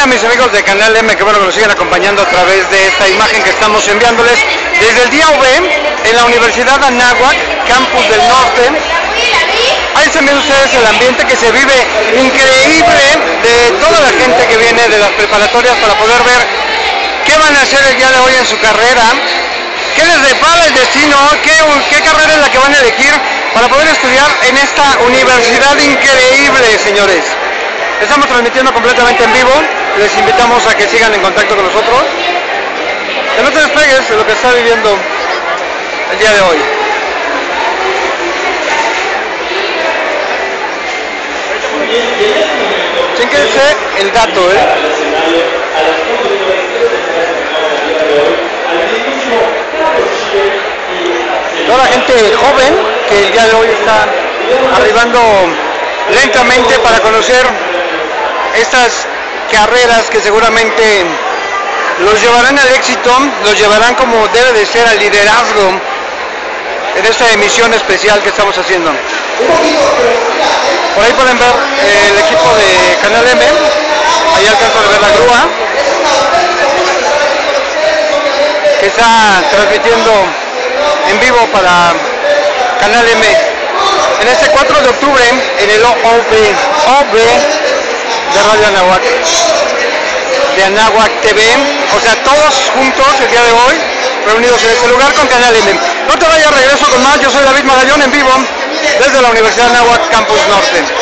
a mis amigos de Canal M, que bueno que nos siguen acompañando a través de esta imagen que estamos enviándoles desde el día UV en la Universidad Anáhuac, Campus del Norte. Ahí están viendo ustedes el ambiente que se vive increíble de toda la gente que viene de las preparatorias para poder ver qué van a hacer el día de hoy en su carrera, qué les depara el destino, qué carrera es la que van a elegir para poder estudiar en esta universidad increíble, señores. Estamos transmitiendo completamente en vivo, les invitamos a que sigan en contacto con nosotros. Que no te despegues de lo que está viviendo el día de hoy. Chéquense el dato, Toda la gente joven que el día de hoy está arribando lentamente para conocer estas carreras que seguramente los llevarán al éxito, los llevarán como debe de ser al liderazgo en esta emisión especial que estamos haciendo. Por ahí pueden ver el equipo de Canal M, ahí alcanzo a ver la grúa que está transmitiendo en vivo para Canal M en este 4 de octubre en el OV de Radio Anáhuac, de Anáhuac TV, o sea, todos juntos el día de hoy reunidos en este lugar con Canal M. No te vayas, regreso con más. Yo soy David Magallón en vivo desde la Universidad Anáhuac Campus Norte.